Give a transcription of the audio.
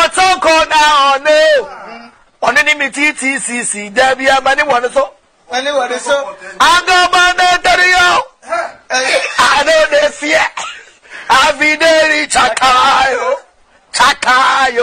talk on no. On any TTCC, there be a money one so. Anyway, so I go